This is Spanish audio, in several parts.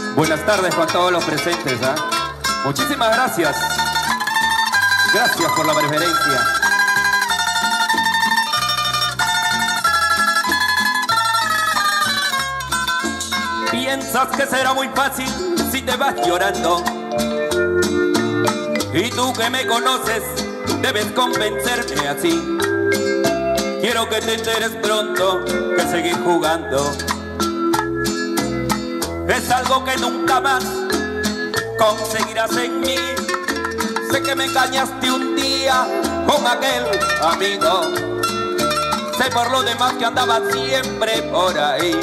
Buenas tardes con todos los presentes, ¿eh? Muchísimas gracias. Gracias por la preferencia. Piensas que será muy fácil si te vas llorando. Y tú que me conoces, debes convencerme así. Quiero que te enteres pronto que seguir jugando es algo que nunca más conseguirás en mí. Sé que me engañaste un día con aquel amigo. Sé por lo demás que andaba siempre por ahí.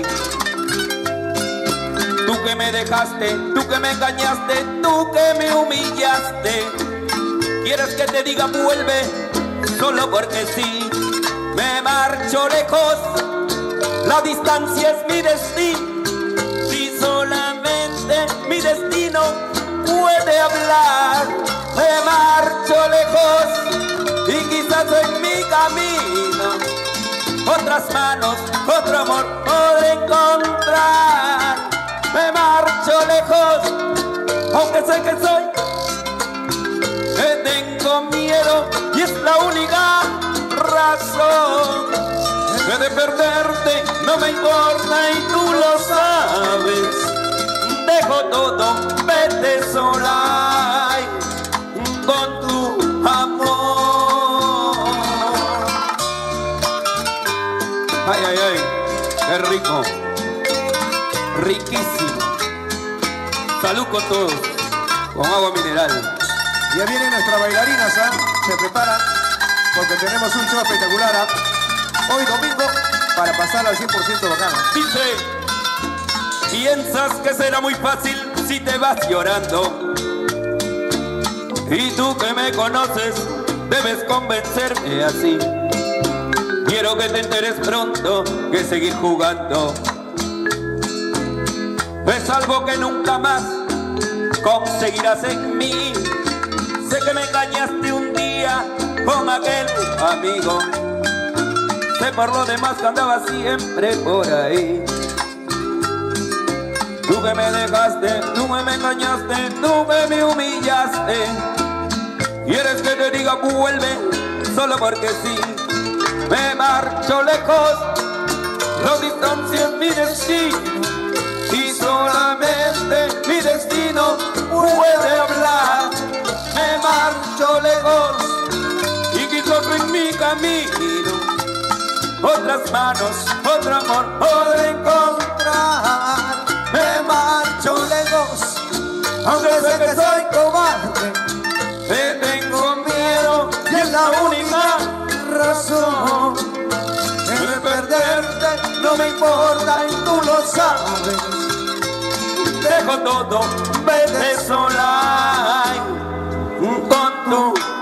Tú que me dejaste, tú que me engañaste, tú que me humillaste. ¿Quieres que te diga vuelve? Solo porque sí. Me marcho lejos, la distancia es mi destino. Si solamente mi destino puede hablar. Me marcho lejos y quizás en mi camino otras manos, otro amor podré encontrar. Me marcho lejos, aunque sé que soy, que tengo miedo y es la única razón. Que de perderte no me importa y tú lo sabes. Dejo todo, vete sola con tu amor. Ay, ay, ay, qué rico, riquísimo. Salud con todos, con agua mineral. Ya vienen nuestras bailarinas, ¿eh? Se preparan porque tenemos un show espectacular, ¿eh? Hoy domingo para pasar al 100% bacano. Dice, piensas que será muy fácil si te vas llorando. Y tú que me conoces, debes convencerme así. Quiero que te enteres pronto que seguir jugando es algo que nunca más conseguirás en mí. Sé que me engañaste un día con aquel amigo. Sé por lo demás que andaba siempre por ahí. Tú que me dejaste, tú que me engañaste, tú que me humillaste. ¿Quieres que te diga vuelve? Solo porque sí. Me marcho lejos, la distancia es mi destino. Y solamente mi destino puede hablar. Me marcho lejos y quizás en mi camino otras manos, otro amor podré encontrar. Me marcho lejos, aunque sé que soy cobarde, que tengo miedo y es la única razón. Que de perderte no me importa y tú lo sabes. Dejo todo, vete sola con tu